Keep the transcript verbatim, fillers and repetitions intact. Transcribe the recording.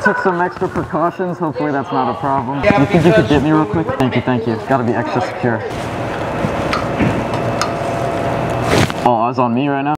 took some extra precautions. Hopefully that's not a problem. Yeah, you think you could get me real quick? Thank you, thank you. It's gotta be extra secure. Oh, eyes on me right now?